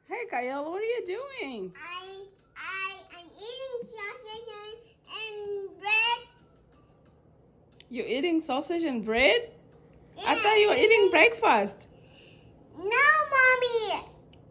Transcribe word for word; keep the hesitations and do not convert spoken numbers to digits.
Hey, Kyle, what are you doing? I I am eating sausage and, and bread. You eating sausage and bread? Yeah, I thought you were eating breakfast. No, mommy.